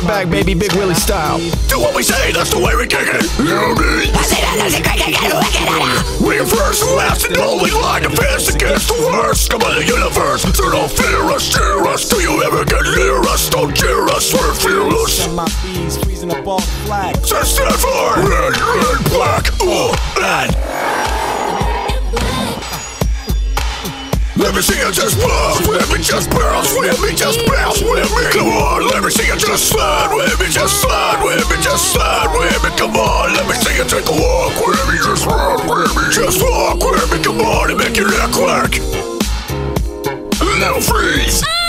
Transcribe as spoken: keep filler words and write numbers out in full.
back, baby, Big Willie style. Do what we say, that's the way we kick it. You know me? We are first and last and only line of defense against the worst. Come on, the universe, so don't fear us, cheer us. Do you ever get near us? Don't jeer us, we're fearless. Send my bees freezing up all flag. So stand for red, red, black, oh, and let me see you just bounce, let me just bounce, let me just bounce with me. Come on, let me see you just slide with me, just slide with me, just slide with me. Come on, let me see you take a walk with me, just walk with me, just walk with me. Come on and make your neck work. Now freeze.